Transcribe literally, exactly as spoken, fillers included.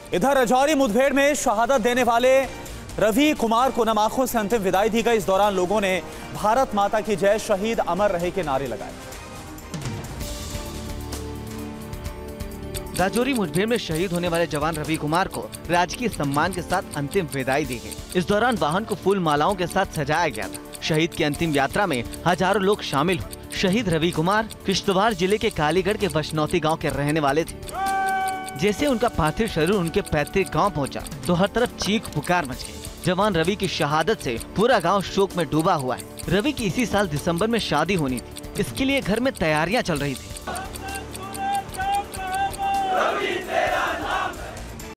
इधर राजौरी मुठभेड़ में शहादत देने वाले रवि कुमार को नम आंखों से अंतिम विदाई दी गई। इस दौरान लोगों ने भारत माता की जय, शहीद अमर रहे के नारे लगाए। राजौरी मुठभेड़ में शहीद होने वाले जवान रवि कुमार को राजकीय सम्मान के साथ अंतिम विदाई दी गई। इस दौरान वाहन को फूल मालाओं के साथ सजाया गया था। शहीद की अंतिम यात्रा में हजारों लोग शामिल हुए। शहीद रवि कुमार किश्तवाड़ जिले के कालीगढ़ के वशनौती गांव के रहने वाले थे। जैसे उनका पार्थिव शरीर उनके पैतृक गांव पहुंचा तो हर तरफ चीख पुकार मच गई। जवान रवि की शहादत से पूरा गांव शोक में डूबा हुआ है। रवि की इसी साल दिसंबर में शादी होनी थी। इसके लिए घर में तैयारियां चल रही थी।